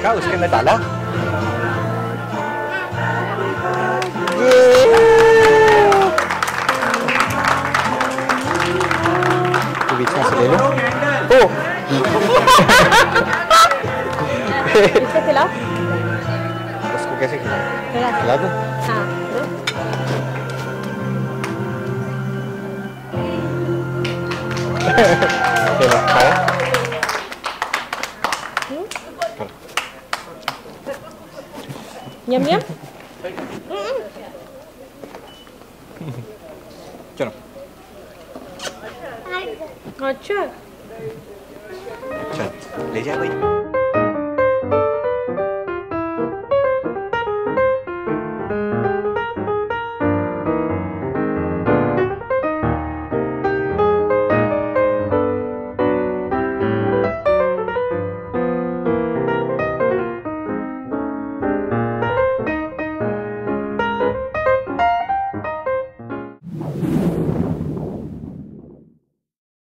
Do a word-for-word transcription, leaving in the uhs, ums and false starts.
देखा, उसके अंदर डाला। ये बीच में से ले लो। ओ इसको खिलाओ। उसको कैसे खिलाओ? खिला दो। हाँ चलो खाओ। यम यम। चलो। अच्छा चल ले जा भाई।